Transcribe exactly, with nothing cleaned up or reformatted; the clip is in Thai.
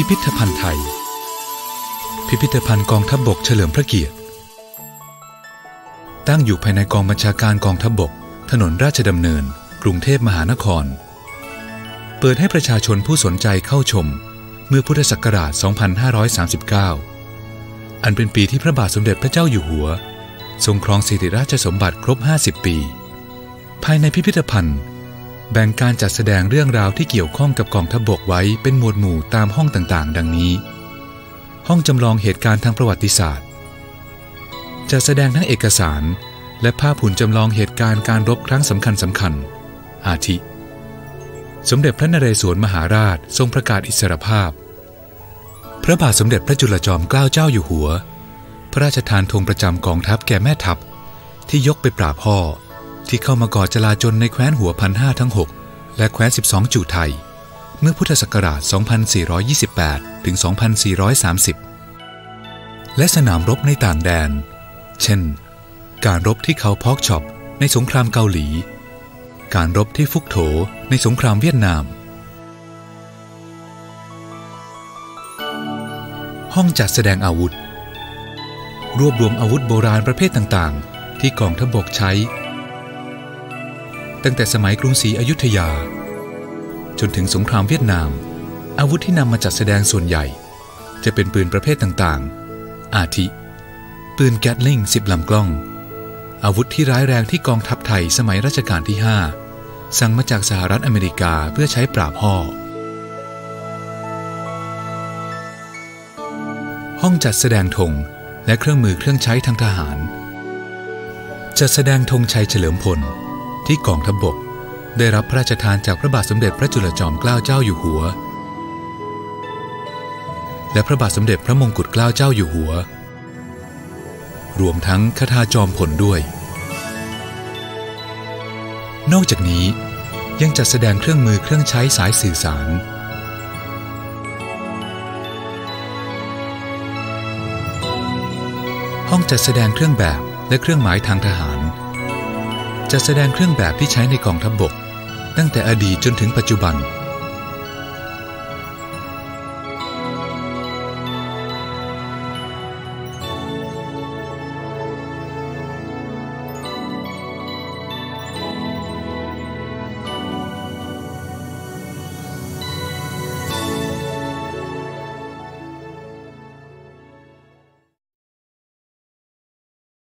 พิธภัณฑ์ไทยพิพิธภัณฑ์กองทัพบกเฉลิมพระเกียรติตั้งอยู่ภายในกองบัญชาการกองทัพบกถนนราชดำเนินกรุงเทพมหานครเปิดให้ประชาชนผู้สนใจเข้าชมเมื่อพุทธศักราช สองพันห้าร้อยสามสิบเก้า อันเป็นปีที่พระบาทสมเด็จพระเจ้าอยู่หัวทรงครองสิริราชสมบัติครบ ห้าสิบ ปี ภายในพิพิธภัณฑ์แบ่งการจัดแสดงเรื่องราวที่เกี่ยวข้องกับกองทัพบกไว้เป็นหมวดหมู่ตามห้องต่างๆดังนี้ห้องจำลองเหตุการณ์ทางประวัติศาสตร์จัดแสดงทั้งเอกสารและภาพหุ่นจำลองเหตุการณ์การรบครั้งสำคัญสำคัญอาทิสมเด็จพระนเรศวรมหาราชทรงประกาศอิสรภาพพระบาทสมเด็จพระจุลจอมเกล้าเจ้าอยู่หัวพระราชทานธงประจำกองทัพแก่แม่ทัพที่ยกไปปราบพ่อที่เข้ามาก่อจลาจลในแคว้นหัวพันห้าทั้งหกและแคว้นสิบสองจู่ไทยเมื่อพุทธศักราช สองพันสี่ร้อยยี่สิบแปด ถึง สองพันสี่ร้อยสามสิบ และสนามรบในต่างแดนเช่นการรบที่เขาพอกช็อปในสงครามเกาหลีการรบที่ฟุกโถในสงครามเวียดนามห้องจัดแสดงอาวุธรวบรวมอาวุธโบราณประเภทต่างๆที่กองทัพบกใช้ตั้งแต่สมัยกรุงศรีอยุธยาจนถึงสงครามเวียดนามอาวุธที่นำมาจัดแสดงส่วนใหญ่จะเป็นปืนประเภทต่างๆอาทิปืนแก๊ตลิงสิบลำกล้องอาวุธที่ร้ายแรงที่กองทัพไทยสมัยรัชกาลที่ห้าสั่งมาจากสหรัฐอเมริกาเพื่อใช้ปราบฮ่อห้องจัดแสดงธงและเครื่องมือเครื่องใช้ทางทหารจัดแสดงธงชัยเฉลิมพลที่กองทัพบกได้รับพระราชทานจากพระบาทสมเด็จพระจุลจอมเกล้าเจ้าอยู่หัวและพระบาทสมเด็จพระมงกุฎเกล้าเจ้าอยู่หัวรวมทั้งคทาจอมพลด้วยนอกจากนี้ยังจัดแสดงเครื่องมือเครื่องใช้สายสื่อสารห้องจัดแสดงเครื่องแบบและเครื่องหมายทางทหารจัดแสดงเครื่องแบบที่ใช้ในกองทัพบกตั้งแต่อดีตจนถึงปัจจุบัน